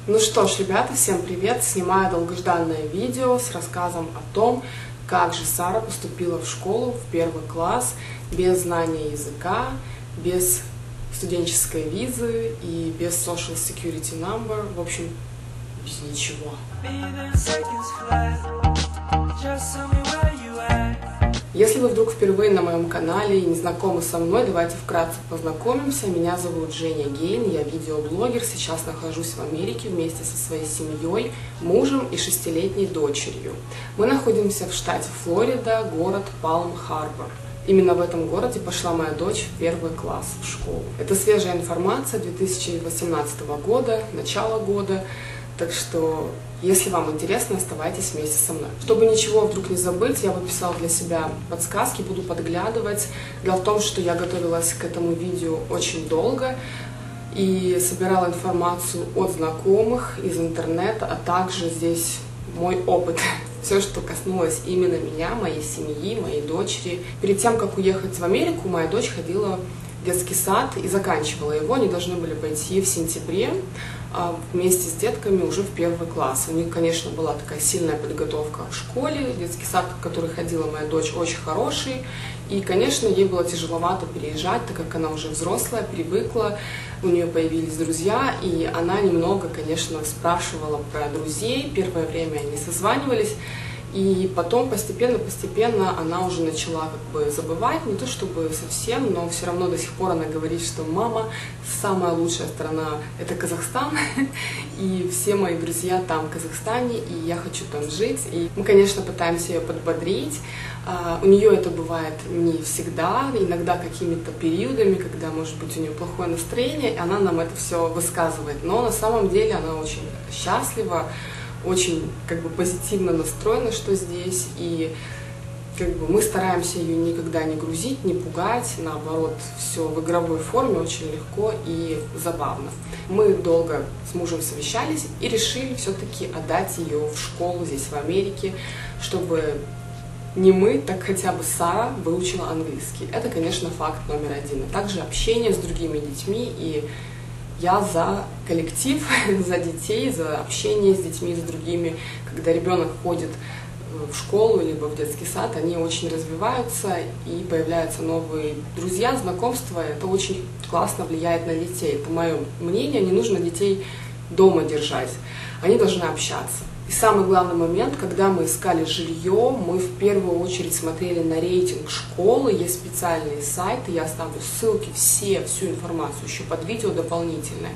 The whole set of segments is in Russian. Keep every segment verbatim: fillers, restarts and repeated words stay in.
Ну что ж, ребята, всем привет! Снимаю долгожданное видео с рассказом о том, как же Сара поступила в школу в первый класс без знания языка, без студенческой визы и без social security number, в общем, без ничего. Если вы вдруг впервые на моем канале и не знакомы со мной, давайте вкратце познакомимся. Меня зовут Женя Гейн, я видеоблогер, сейчас нахожусь в Америке вместе со своей семьей, мужем и шестилетней дочерью. Мы находимся в штате Флорида, город Палм-Харбор. Именно в этом городе пошла моя дочь в первый класс в школу. Это свежая информация две тысячи восемнадцатого года, начало года. Так что, если вам интересно, оставайтесь вместе со мной. Чтобы ничего вдруг не забыть, я выписала для себя подсказки, буду подглядывать. Дело в том, что я готовилась к этому видео очень долго и собирала информацию от знакомых из интернета, а также здесь мой опыт. Все, что коснулось именно меня, моей семьи, моей дочери. Перед тем, как уехать в Америку, моя дочь ходила в детский сад и заканчивала его. Они должны были пойти в сентябре вместе с детками уже в первый класс. У них, конечно, была такая сильная подготовка в школе. Детский сад, в который ходила моя дочь, очень хороший. И, конечно, ей было тяжеловато переезжать, так как она уже взрослая, привыкла, у нее появились друзья, и она немного, конечно, спрашивала про друзей. Первое время они созванивались. И потом постепенно-постепенно она уже начала как бы забывать, не то чтобы совсем, но все равно до сих пор она говорит, что мама, самая лучшая страна — это Казахстан, и все мои друзья там в Казахстане, и я хочу там жить. И мы, конечно, пытаемся ее подбодрить. У нее это бывает не всегда, иногда какими-то периодами, когда, может быть, у нее плохое настроение, и она нам это все высказывает. Но на самом деле она очень счастлива, очень как бы позитивно настроена, что здесь, и как бы мы стараемся ее никогда не грузить, не пугать, наоборот, все в игровой форме, очень легко и забавно. Мы долго с мужем совещались и решили все-таки отдать ее в школу здесь, в Америке, чтобы не мы, так хотя бы Сара выучила английский. Это, конечно, факт номер один. А также общение с другими детьми, и я за коллектив, за детей, за общение с детьми, с другими. Когда ребенок ходит в школу либо в детский сад, они очень развиваются и появляются новые друзья, знакомства. Это очень классно влияет на детей. Это мое мнение. Не нужно детей дома держать. Они должны общаться. И самый главный момент, когда мы искали жилье, мы в первую очередь смотрели на рейтинг школы. Есть специальные сайты, я оставлю ссылки, все, всю информацию еще под видео дополнительное.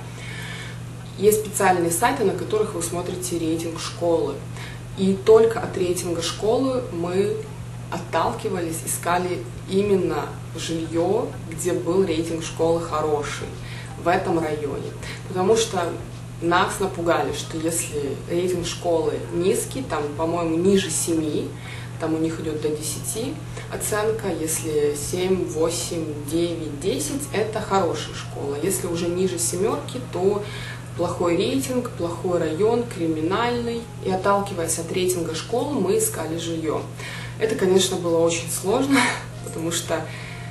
Есть специальные сайты, на которых вы смотрите рейтинг школы. И только от рейтинга школы мы отталкивались, искали именно жилье, где был рейтинг школы хороший, в этом районе. Потому что нас напугали, что если рейтинг школы низкий, там, по-моему, ниже семи, там у них идет до десяти оценка, если семь, восемь, девять, десять, это хорошая школа. Если уже ниже семерки, то плохой рейтинг, плохой район, криминальный. И отталкиваясь от рейтинга школы, мы искали жилье. Это, конечно, было очень сложно, потому что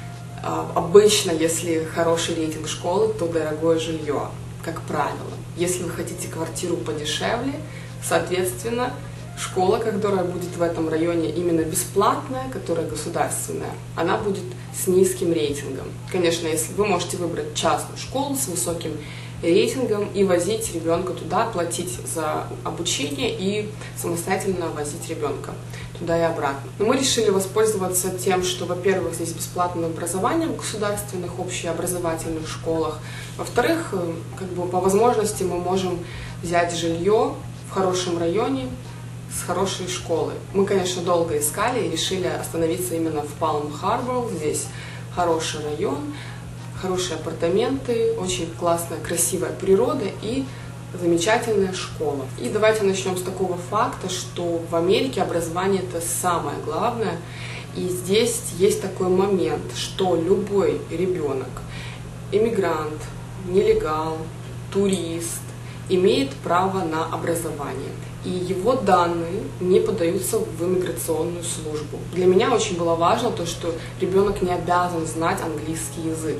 а, обычно, если хороший рейтинг школы, то дорогое жилье, как правило. Если вы хотите квартиру подешевле, соответственно, школа, которая будет в этом районе именно бесплатная, которая государственная, она будет с низким рейтингом. Конечно, если вы можете выбрать частную школу с высоким рейтингом и возить ребенка туда, платить за обучение и самостоятельно возить ребенка туда и обратно. Но мы решили воспользоваться тем, что, во-первых, здесь бесплатное образование в государственных общеобразовательных школах. Во-вторых, как бы по возможности мы можем взять жилье в хорошем районе с хорошей школы. Мы, конечно, долго искали и решили остановиться именно в Палм-Харбор. Здесь хороший район, хорошие апартаменты, очень классная, красивая природа и замечательная школа. И давайте начнем с такого факта, что в Америке образование — это самое главное. И здесь есть такой момент, что любой ребенок, иммигрант, нелегал, турист, имеет право на образование. И его данные не подаются в иммиграционную службу. Для меня очень было важно то, что ребенок не обязан знать английский язык.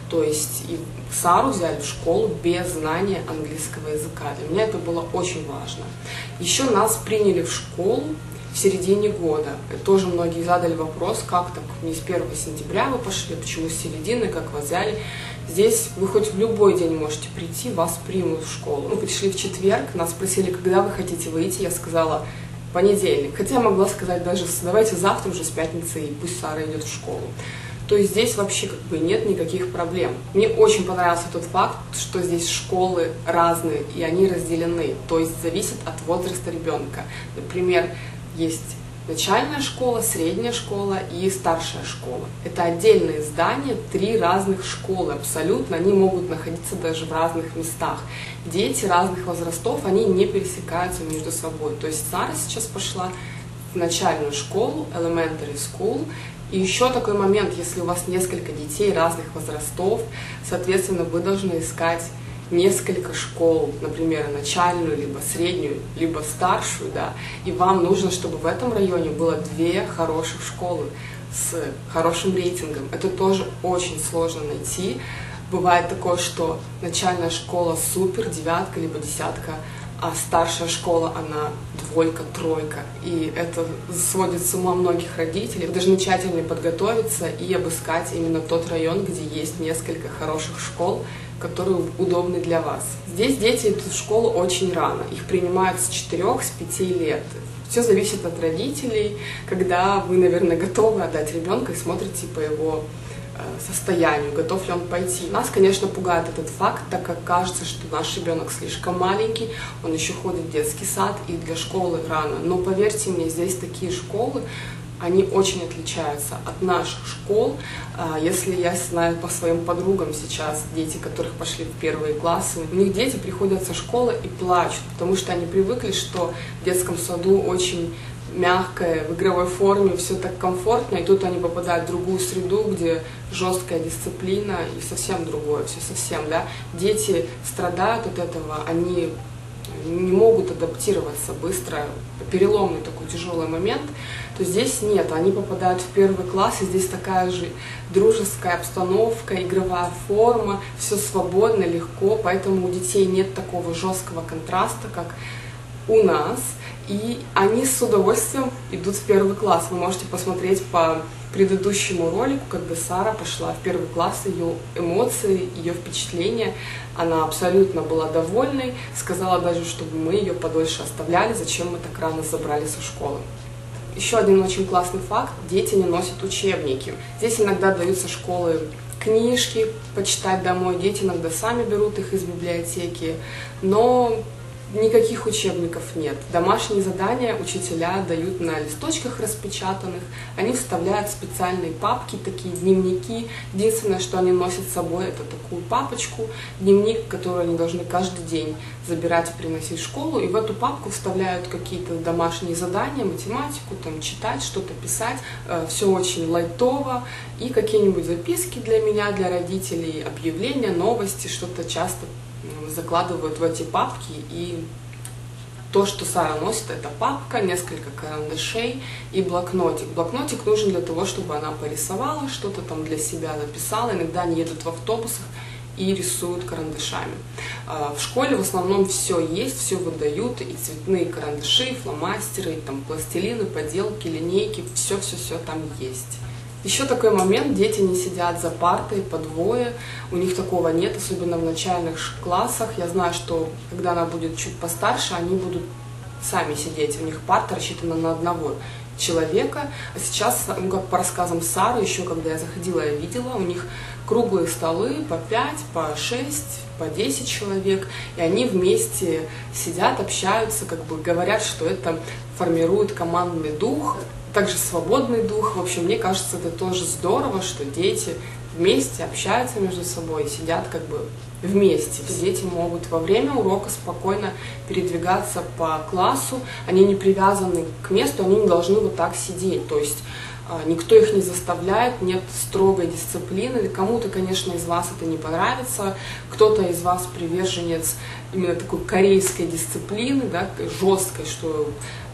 То есть и Сару взяли в школу без знания английского языка. Для меня это было очень важно. Еще нас приняли в школу в середине года. И тоже многие задали вопрос, как так не с первого сентября вы пошли, почему с середины, как вас взяли. Здесь вы хоть в любой день можете прийти, вас примут в школу. Мы пришли в четверг, нас спросили, когда вы хотите выйти, я сказала понедельник. Хотя я могла сказать даже, давайте завтра уже с пятницы, и пусть Сара идет в школу. То есть здесь вообще как бы нет никаких проблем. Мне очень понравился тот факт, что здесь школы разные, и они разделены. То есть зависит от возраста ребенка. Например, есть начальная школа, средняя школа и старшая школа. Это отдельные здания, три разных школы абсолютно. Они могут находиться даже в разных местах. Дети разных возрастов, они не пересекаются между собой. То есть Сара сейчас пошла в начальную школу, elementary school. И еще такой момент, если у вас несколько детей разных возрастов, соответственно, вы должны искать несколько школ, например, начальную, либо среднюю, либо старшую, да, и вам нужно, чтобы в этом районе было две хороших школы с хорошим рейтингом. Это тоже очень сложно найти. Бывает такое, что начальная школа супер, девятка, либо десятка, а старшая школа, она двойка, тройка. И это сводит с ума многих родителей. Вы должны тщательно подготовиться и обыскать именно тот район, где есть несколько хороших школ, которые удобны для вас. Здесь дети идут в школу очень рано. Их принимают с четырёх, с пяти лет. Все зависит от родителей, когда вы, наверное, готовы отдать ребенка и смотрите по его состоянию, готов ли он пойти. Нас, конечно, пугает этот факт, так как кажется, что наш ребенок слишком маленький, он еще ходит в детский сад и для школы рано. Но поверьте мне, здесь такие школы, они очень отличаются от наших школ. Если я знаю по своим подругам сейчас, дети, которых пошли в первые классы, у них дети приходят со школы и плачут, потому что они привыкли, что в детском саду очень мягкое, в игровой форме, все так комфортно, и тут они попадают в другую среду, где жесткая дисциплина и совсем другое, все совсем, да. Дети страдают от этого, они не могут адаптироваться быстро, переломный такой тяжелый момент, то здесь нет, они попадают в первый класс, и здесь такая же дружеская обстановка, игровая форма, все свободно, легко, поэтому у детей нет такого жесткого контраста, как у нас, и они с удовольствием идут в первый класс. Вы можете посмотреть по предыдущему ролику, когда Сара пошла в первый класс, ее эмоции, ее впечатления, она абсолютно была довольной, сказала даже, чтобы мы ее подольше оставляли, зачем мы так рано забрали со школы. Еще один очень классный факт, дети не носят учебники. Здесь иногда даются школы книжки почитать домой, дети иногда сами берут их из библиотеки, но никаких учебников нет. Домашние задания учителя дают на листочках распечатанных, они вставляют в специальные папки, такие дневники. Единственное, что они носят с собой, это такую папочку, дневник, который они должны каждый день забирать и приносить в школу, и в эту папку вставляют какие-то домашние задания, математику, там, читать, что-то писать. Все очень лайтово, и какие-нибудь записки для меня, для родителей, объявления, новости, что-то часто закладывают в эти папки, и то, что Сара носит, это папка, несколько карандашей и блокнотик. Блокнотик нужен для того, чтобы она порисовала, что-то там для себя написала. Иногда они едут в автобусах и рисуют карандашами. В школе в основном все есть, все выдают, и цветные карандаши, и фломастеры, и там пластилины, поделки, линейки, все-все-все там есть. Еще такой момент, дети не сидят за партой по двое, у них такого нет, особенно в начальных классах. Я знаю, что когда она будет чуть постарше, они будут сами сидеть, у них парта рассчитана на одного человека. А сейчас, ну, как по рассказам Сары, еще когда я заходила, я видела, у них круглые столы по пять, по шесть, по десять человек, и они вместе сидят, общаются, как бы говорят, что это формирует командный дух, также свободный дух. В общем, мне кажется, это тоже здорово, что дети вместе общаются между собой, сидят как бы вместе. Дети могут во время урока спокойно передвигаться по классу, они не привязаны к месту, они не должны вот так сидеть, то есть никто их не заставляет, нет строгой дисциплины. Кому-то, конечно, из вас это не понравится, кто-то из вас приверженец именно такой корейской дисциплины, да, жесткой, что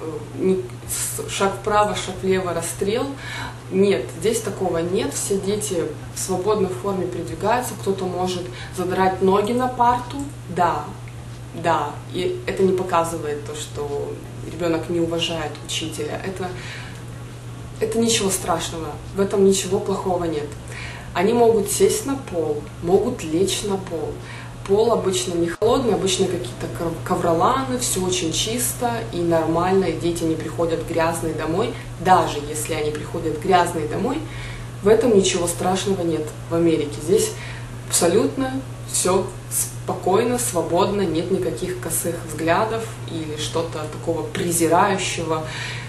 шаг вправо, шаг влево, расстрел. Нет, здесь такого нет, все дети в свободной форме передвигаются, кто-то может задрать ноги на парту, да, да, и это не показывает то, что ребенок не уважает учителя, это, это ничего страшного, в этом ничего плохого нет. Они могут сесть на пол, могут лечь на пол. Пол обычно не холодный, обычно какие-то ковроланы, все очень чисто и нормально, и дети не приходят грязные домой. Даже если они приходят грязные домой, в этом ничего страшного нет в Америке. Здесь абсолютно все спокойно, свободно, нет никаких косых взглядов или что-то такого презирающего.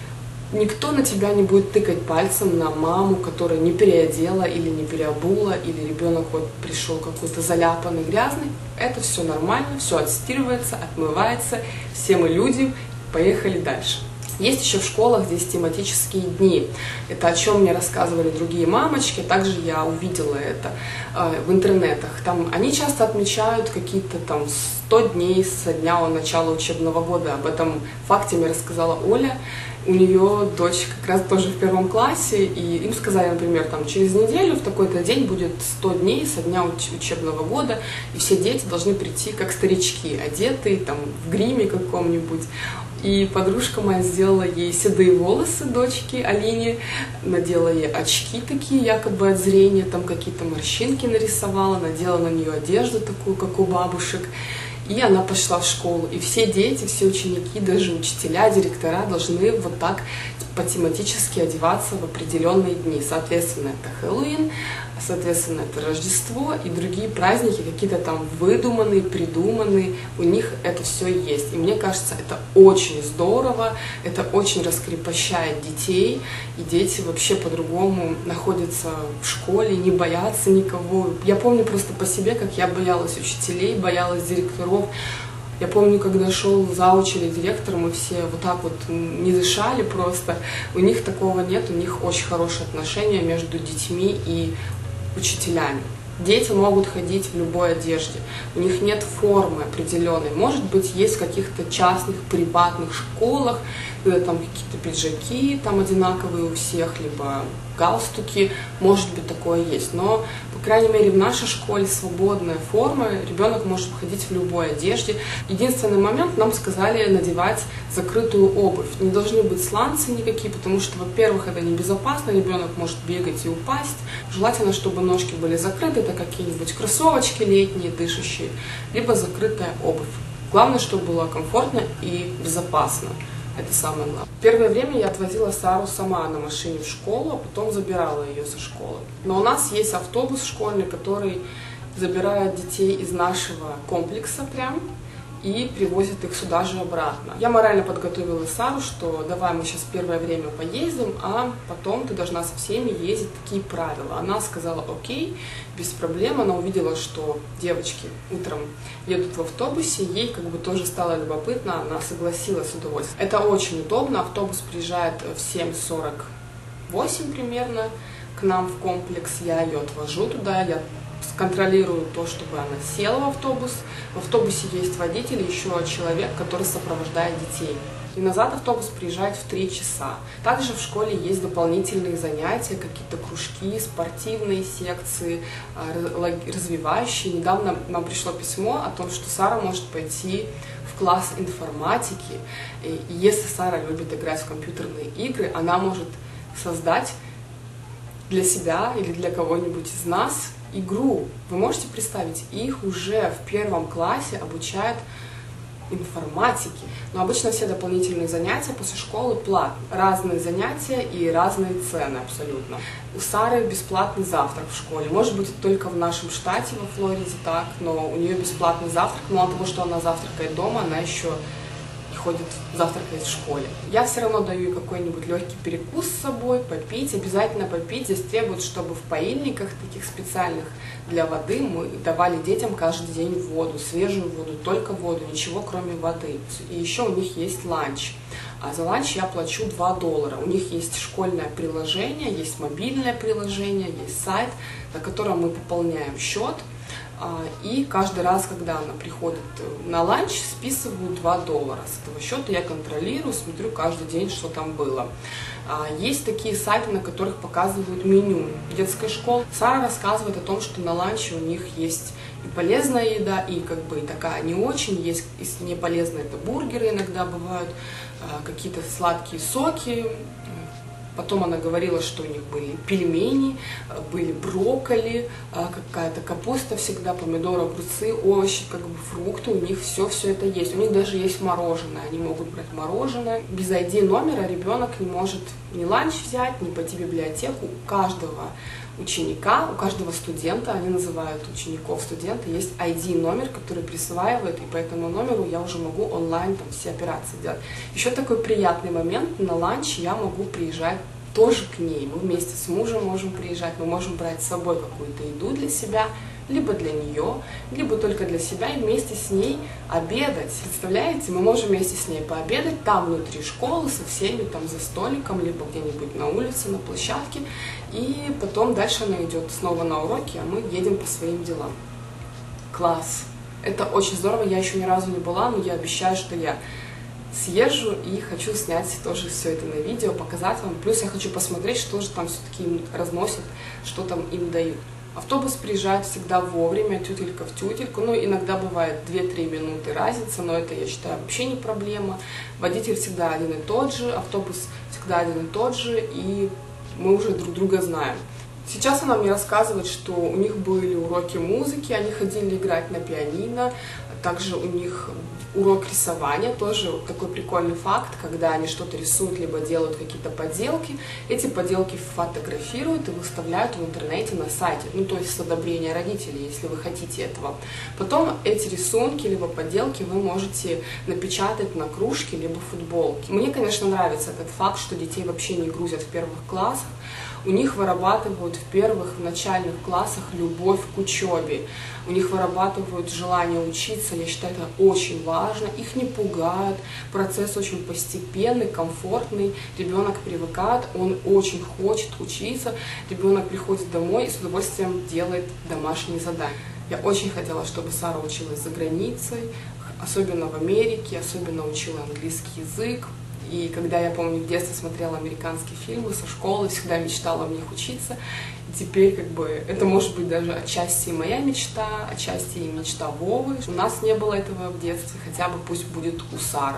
Никто на тебя не будет тыкать пальцем на маму, которая не переодела или не переобула, или ребенок вот пришел какой-то заляпанный, грязный. Это все нормально, все отстирывается, отмывается, все мы люди, поехали дальше. Есть еще в школах здесь тематические дни. Это о чем мне рассказывали другие мамочки, также я увидела это э, в интернетах. Там они часто отмечают какие-то там сто дней со дня начала учебного года. Об этом факте мне рассказала Оля. У нее дочь как раз тоже в первом классе, и им сказали, например, там, через неделю в такой-то день будет сто дней со дня учебного года, и все дети должны прийти как старички, одетые там в гриме каком-нибудь. И подружка моя сделала ей седые волосы дочки Алине, надела ей очки такие, якобы от зрения, там какие-то морщинки нарисовала, надела на нее одежду такую, как у бабушек. И она пошла в школу. И все дети, все ученики, даже учителя, директора должны вот так по-тематически одеваться в определенные дни. Соответственно, это Хэллоуин, соответственно, это Рождество и другие праздники, какие-то там выдуманные, придуманные. У них это все есть. И мне кажется, это очень здорово, это очень раскрепощает детей. И дети вообще по-другому находятся в школе, не боятся никого. Я помню просто по себе, как я боялась учителей, боялась директоров. Я помню, когда шел зауч или директор, мы все вот так вот не дышали просто. У них такого нет, у них очень хорошие отношения между детьми и учителями. Дети могут ходить в любой одежде, у них нет формы определенной. Может быть, есть в каких-то частных, приватных школах, где там какие-то пиджаки там одинаковые у всех, либо галстуки, может быть, такое есть. Но, по крайней мере, в нашей школе свободная форма, ребенок может ходить в любой одежде. Единственный момент, нам сказали надевать закрытую обувь. Не должны быть сланцы никакие, потому что, во-первых, это небезопасно, ребенок может бегать и упасть. Желательно, чтобы ножки были закрыты, это какие-нибудь кроссовочки летние, дышащие, либо закрытая обувь. Главное, чтобы было комфортно и безопасно. Это самое главное. Первое время я отвозила Сару сама на машине в школу, а потом забирала ее со школы. Но у нас есть автобус школьный, который забирает детей из нашего комплекса прям и привозит их сюда же обратно. Я морально подготовила Сару, что давай мы сейчас первое время поездим, а потом ты должна со всеми ездить, такие правила. Она сказала окей, без проблем. Она увидела, что девочки утром едут в автобусе, ей как бы тоже стало любопытно, она согласилась с удовольствием. Это очень удобно, автобус приезжает в семь сорок восемь примерно к нам в комплекс, я ее отвожу туда, я контролирую то, чтобы она села в автобус. В автобусе есть водитель и еще человек, который сопровождает детей. И назад автобус приезжает в три часа. Также в школе есть дополнительные занятия, какие-то кружки, спортивные секции, развивающие. Недавно нам пришло письмо о том, что Сара может пойти в класс информатики. И если Сара любит играть в компьютерные игры, она может создать для себя или для кого-нибудь из нас игру. Вы можете представить, их уже в первом классе обучают информатике. Но обычно все дополнительные занятия после школы платные. Разные занятия и разные цены абсолютно. У Сары бесплатный завтрак в школе. Может быть, только в нашем штате, во Флориде так, но у нее бесплатный завтрак. Мало того, что она завтракает дома, она еще ходит завтракать в школе. Я все равно даю ей какой-нибудь легкий перекус с собой, попить, обязательно попить. Здесь требуют, чтобы в поильниках таких специальных для воды мы давали детям каждый день воду, свежую воду, только воду, ничего кроме воды. И еще у них есть ланч. А за ланч я плачу два доллара. У них есть школьное приложение, есть мобильное приложение, есть сайт, на котором мы пополняем счет. И каждый раз, когда она приходит на ланч, списывают два доллара. С этого счета я контролирую, смотрю каждый день, что там было. Есть такие сайты, на которых показывают меню детской школы. Сара рассказывает о том, что на ланче у них есть и полезная еда, и как бы и такая не очень. Есть, если не полезная, это бургеры иногда бывают, какие-то сладкие соки. Потом она говорила, что у них были пельмени, были брокколи, какая-то капуста всегда, помидоры, огурцы, овощи, как бы фрукты, у них все, все это есть. У них даже есть мороженое, они могут брать мороженое. Без ай ди номера ребенок не может ни ланч взять, ни пойти в библиотеку. У каждого ученика, у каждого студента, они называют учеников студента, есть ай ди номер, который присваивает, и по этому номеру я уже могу онлайн там все операции делать. Еще такой приятный момент, на ланч я могу приезжать тоже к ней, мы вместе с мужем можем приезжать, мы можем брать с собой какую-то еду для себя, либо для нее, либо только для себя, и вместе с ней обедать. Представляете, мы можем вместе с ней пообедать там внутри школы, со всеми там за столиком, либо где-нибудь на улице, на площадке, и потом дальше она идет снова на уроки, а мы едем по своим делам. Класс! Это очень здорово, я еще ни разу не была, но я обещаю, что я съезжу и хочу снять тоже все это на видео, показать вам. Плюс я хочу посмотреть, что же там все-таки им разносят, что там им дают. Автобус приезжает всегда вовремя, тютелька в тютельку, ну иногда бывает две-три минуты разница, но это, я считаю, вообще не проблема. Водитель всегда один и тот же, автобус всегда один и тот же, и мы уже друг друга знаем. Сейчас она мне рассказывает, что у них были уроки музыки, они ходили играть на пианино, также у них урок рисования, тоже такой прикольный факт, когда они что-то рисуют, либо делают какие-то поделки, эти поделки фотографируют и выставляют в интернете на сайте, ну то есть с одобрения родителей, если вы хотите этого. Потом эти рисунки, либо поделки вы можете напечатать на кружке, либо футболке. Мне, конечно, нравится этот факт, что детей вообще не грузят в первых классах, у них вырабатывают в первых, в начальных классах любовь к учебе, у них вырабатывают желание учиться, я считаю, это очень важно, их не пугают, процесс очень постепенный, комфортный, ребенок привыкает, он очень хочет учиться, ребенок приходит домой и с удовольствием делает домашние задания. Я очень хотела, чтобы Сара училась за границей, особенно в Америке, особенно учила английский язык. И когда я, помню, в детстве смотрела американские фильмы со школы, всегда мечтала в них учиться. И теперь, как бы, это может быть даже отчасти моя мечта, отчасти и мечта Вовы. У нас не было этого в детстве, хотя бы пусть будет у Сары.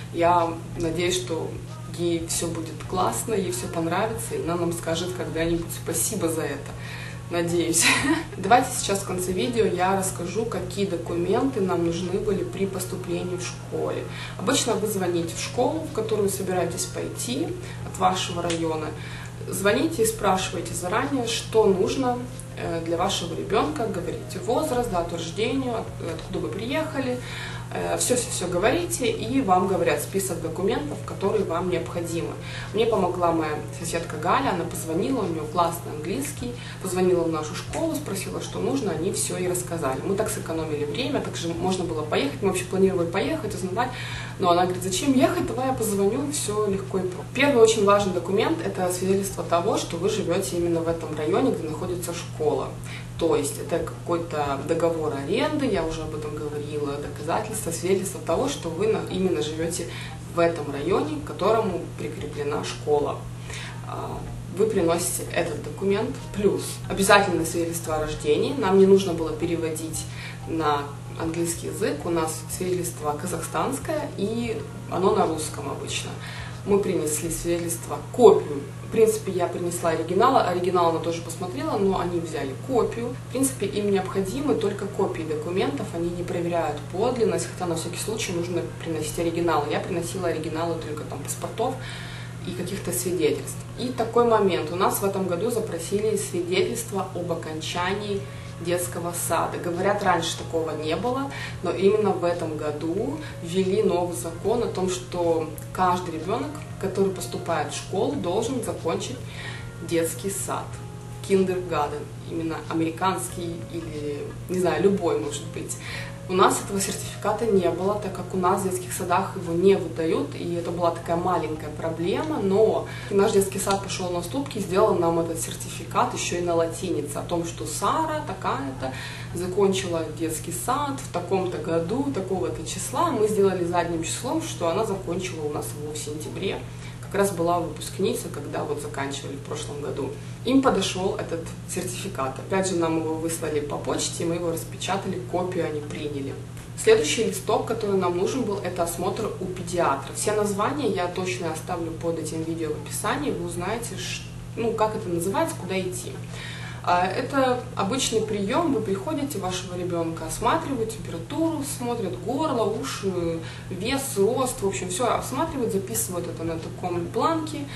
Я надеюсь, что ей все будет классно, ей все понравится, и она нам скажет когда-нибудь спасибо за это. Надеюсь. Давайте сейчас в конце видео я расскажу, какие документы нам нужны были при поступлении в школе. Обычно вы звоните в школу, в которую собираетесь пойти от вашего района. Звоните и спрашивайте заранее, что нужно для вашего ребенка. Говорите возраст, дату рождения, откуда вы приехали. Все-все-все говорите, и вам говорят список документов, которые вам необходимы. Мне помогла моя соседка Галя, она позвонила, у нее классный английский, позвонила в нашу школу, спросила, что нужно, они все ей рассказали. Мы так сэкономили время, также можно было поехать, мы вообще планировали поехать, узнавать, но она говорит, зачем ехать, давай я позвоню, все легко и просто. Первый очень важный документ – это свидетельство того, что вы живете именно в этом районе, где находится школа. То есть это какой-то договор аренды, я уже об этом говорила, доказательство, свидетельство того, что вы именно живете в этом районе, к которому прикреплена школа. Вы приносите этот документ, плюс обязательно свидетельство о рождении, нам не нужно было переводить на английский язык, у нас свидетельство казахстанское, и оно на русском обычно. Мы принесли свидетельство, копию. В принципе, я принесла оригинал, оригинал она тоже посмотрела, но они взяли копию. В принципе, им необходимы только копии документов, они не проверяют подлинность, хотя на всякий случай нужно приносить оригинал. Я приносила оригиналы только там паспортов и каких-то свидетельств. И такой момент. У нас в этом году запросили свидетельство об окончании детского сада. Говорят, раньше такого не было, но именно в этом году ввели новый закон о том, что каждый ребенок, который поступает в школу, должен закончить детский сад. Kindergarten, именно американский или, не знаю, любой может быть. У нас этого сертификата не было, так как у нас в детских садах его не выдают, и это была такая маленькая проблема, но наш детский сад пошел на уступки и сделал нам этот сертификат еще и на латинице, о том, что Сара такая-то закончила детский сад в таком-то году, такого-то числа. Мы сделали задним числом, что она закончила у нас его в сентябре. Как раз была выпускница, когда вот заканчивали в прошлом году. Им подошел этот сертификат. Опять же, нам его выслали по почте, мы его распечатали, копию они приняли. Следующий листок, который нам нужен был, это осмотр у педиатра. Все названия я точно оставлю под этим видео в описании, вы узнаете, ну, как это называется, куда идти. Это обычный прием, вы приходите, вашего ребенка осматривают, температуру смотрят, горло, уши, вес, рост, в общем, все осматривают, записывают это на таком бланке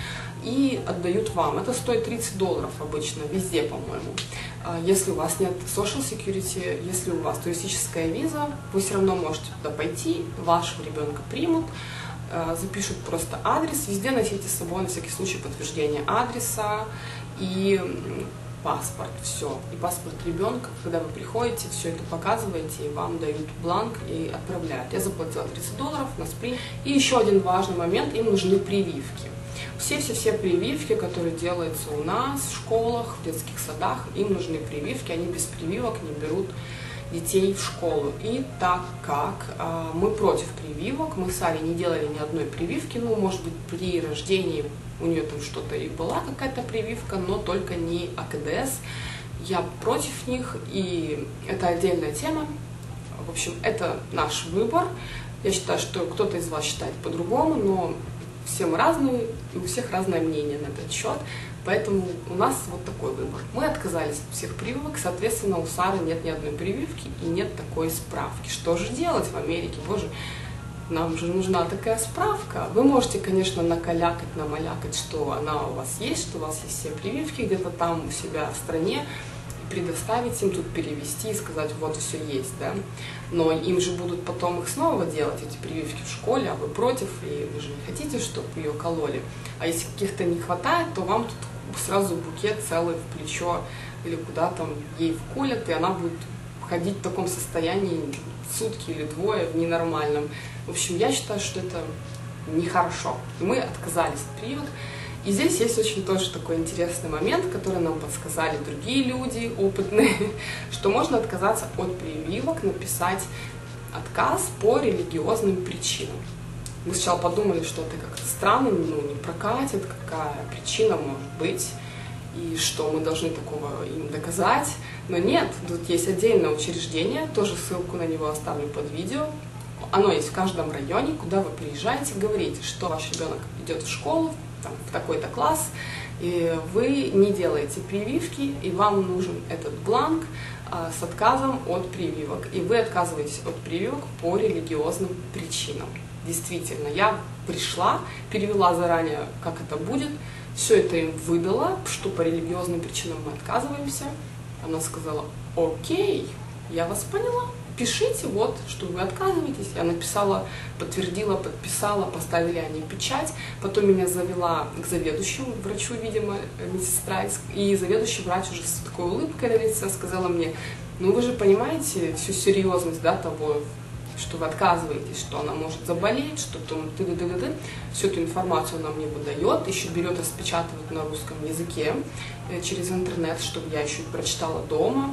и отдают вам. Это стоит тридцать долларов обычно, везде, по-моему. Если у вас нет social security, если у вас туристическая виза, вы все равно можете туда пойти, вашего ребенка примут, запишут просто адрес, везде носите с собой на всякий случай подтверждение адреса и паспорт, все. И паспорт ребенка, когда вы приходите, все это показываете, и вам дают бланк и отправляют. Я заплатила тридцать долларов, нас приняли. И еще один важный момент, им нужны прививки. Все-все-все прививки, которые делаются у нас в школах, в детских садах, им нужны прививки, они без прививок не берут детей в школу. И так как э, мы против прививок, мы с Арей не делали ни одной прививки, ну, может быть, при рождении у нее там что-то и была какая-то прививка, но только не А К Д С. Я против них, и это отдельная тема. В общем, это наш выбор. Я считаю, что кто-то из вас считает по-другому, но все мы разные, и у всех разное мнение на этот счет. Поэтому у нас вот такой выбор. Мы отказались от всех прививок, соответственно, у Сары нет ни одной прививки и нет такой справки. Что же делать в Америке? Боже, нам же нужна такая справка. Вы можете, конечно, накалякать, намалякать, что она у вас есть, что у вас есть все прививки где-то там у себя в стране, предоставить им тут, перевести и сказать, вот все есть, да. Но им же будут потом их снова делать, эти прививки в школе, а вы против, и вы же не хотите, чтобы ее кололи. А если каких-то не хватает, то вам тут сразу букет целый в плечо или куда там ей вколят, и она будет ходить в таком состоянии сутки или двое в ненормальном. В общем, я считаю, что это нехорошо. Мы отказались от прививок. И здесь есть очень тоже такой интересный момент, который нам подсказали другие люди опытные, что можно отказаться от прививок, написать отказ по религиозным причинам. Мы сначала подумали, что это как-то странно, ну, не прокатит, какая причина может быть, и что мы должны такого им доказать. Но нет, тут есть отдельное учреждение, тоже ссылку на него оставлю под видео. Оно есть в каждом районе, куда вы приезжаете, говорите, что ваш ребенок идет в школу, там, в такой-то класс, и вы не делаете прививки, и вам нужен этот бланк а, с отказом от прививок. И вы отказываетесь от прививок по религиозным причинам. Действительно, я пришла, перевела заранее, как это будет, все это им выдала, что по религиозным причинам мы отказываемся. Она сказала, окей, я вас поняла. Пишите, вот, что вы отказываетесь. Я написала, подтвердила, подписала, поставили они печать. Потом меня завела к заведующему врачу, видимо, медсестра. И заведующий врач уже с такой улыбкой на лице сказала мне, ну вы же понимаете всю серьезность, да, того, что вы отказываетесь, что она может заболеть, что там ты-ты-ты-ты. Всю эту информацию она мне выдает, еще берет, распечатывает на русском языке через интернет, чтобы я еще и прочитала дома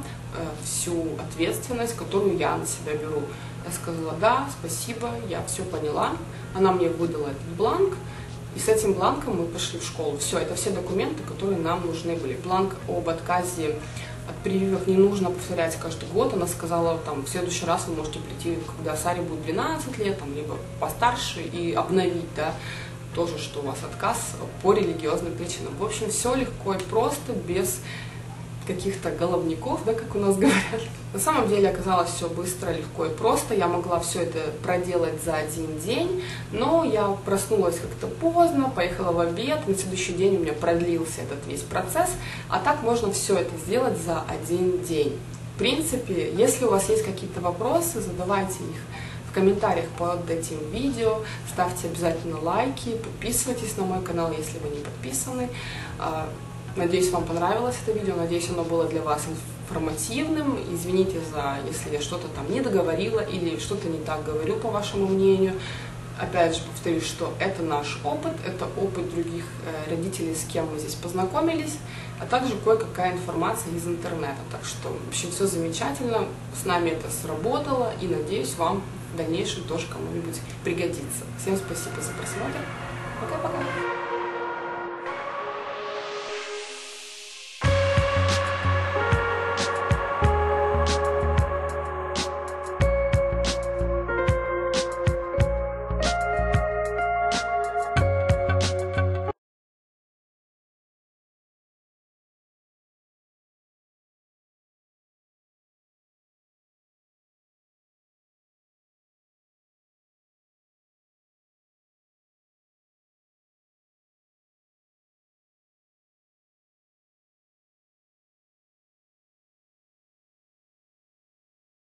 всю ответственность, которую я на себя беру. Я сказала, да, спасибо, я все поняла. Она мне выдала этот бланк, и с этим бланком мы пошли в школу. Все, это все документы, которые нам нужны были. Бланк об отказе от прививок не нужно повторять каждый год. Она сказала, там, в следующий раз вы можете прийти, когда Саре будет двенадцать лет, там, либо постарше, и обновить, да, тоже, что у вас отказ по религиозным причинам. В общем, все легко и просто, без каких-то головников, да, как у нас говорят. На самом деле оказалось все быстро, легко и просто. Я могла все это проделать за один день, но я проснулась как-то поздно, поехала в обед, на следующий день у меня продлился этот весь процесс, а так можно все это сделать за один день. В принципе, если у вас есть какие-то вопросы, задавайте их в комментариях под этим видео, ставьте обязательно лайки, подписывайтесь на мой канал, если вы не подписаны. Надеюсь, вам понравилось это видео, надеюсь, оно было для вас информативным. Извините за, если я что-то там не договорила или что-то не так говорю, по вашему мнению. Опять же повторюсь, что это наш опыт, это опыт других э, родителей, с кем мы здесь познакомились, а также кое-какая информация из интернета. Так что, в общем, все замечательно, с нами это сработало, и надеюсь, вам в дальнейшем тоже кому-нибудь пригодится. Всем спасибо за просмотр. Пока-пока.